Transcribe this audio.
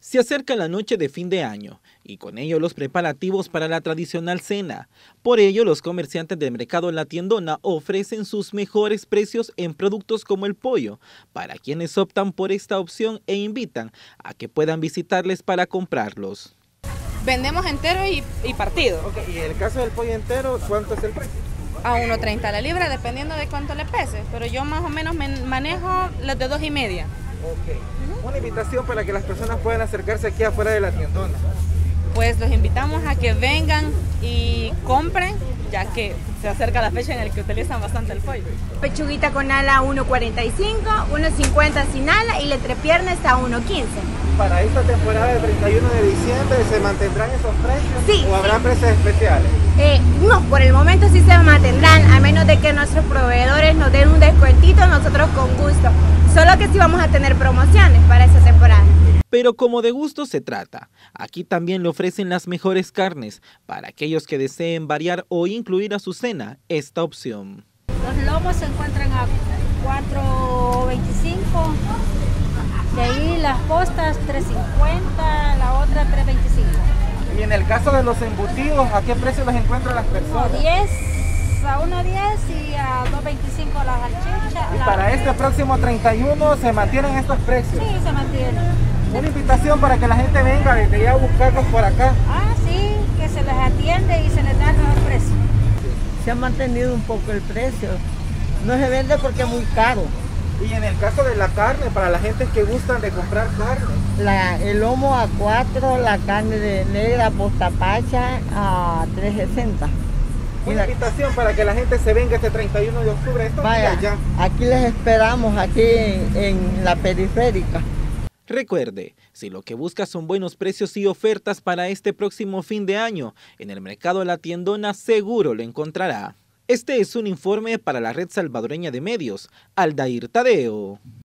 Se acerca la noche de fin de año y con ello los preparativos para la tradicional cena. Por ello, los comerciantes del mercado La Tiendona ofrecen sus mejores precios en productos como el pollo, para quienes optan por esta opción e invitan a que puedan visitarles para comprarlos. Vendemos entero y partido. Okay, y en el caso del pollo entero, ¿cuánto es el precio? A 1.30 la libra, dependiendo de cuánto le pese, pero yo más o menos manejo los de 2.5. Okay. Una invitación para que las personas puedan acercarse aquí afuera de La Tiendona. Pues los invitamos a que vengan y compren, ya que se acerca la fecha en la que utilizan bastante el pollo. Pechuguita con ala 1.45, 1.50 sin ala y la entrepierna está a 1.15. Para esta temporada del 31 de diciembre, ¿se mantendrán esos precios? Sí. ¿O habrá precios especiales? No, por el momento sí se mantendrán, a menos de que nuestros proveedores nos den un descuentito, nosotros con gusto. Solo que sí vamos a tener promociones para esa temporada. Pero como de gusto se trata, aquí también le ofrecen las mejores carnes para aquellos que deseen variar o incluir a su cena esta opción. Los lomos se encuentran a 4.25, de ahí las postas 3.50, la otra 3.25. Y en el caso de los embutidos, ¿a qué precio los encuentran las personas? A 1.10 y a 2.25 las salchichas. Y para este próximo 31 se mantienen estos precios. Sí, se mantienen. Una invitación para que la gente venga desde allá a buscarlos por acá. Ah, sí, que se les atiende y se les da el mejor precio. Se ha mantenido un poco el precio. No se vende porque es muy caro. Y en el caso de la carne, para la gente que gustan de comprar carne. El lomo a 4, la carne de negra postapacha a 3.60. Una invitación para que la gente se venga este 31 de octubre. Vaya, aquí les esperamos, aquí en la periférica. Recuerde, si lo que busca son buenos precios y ofertas para este próximo fin de año, en el mercado La Tiendona seguro lo encontrará. Este es un informe para la Red Salvadoreña de Medios, Aldair Tadeo.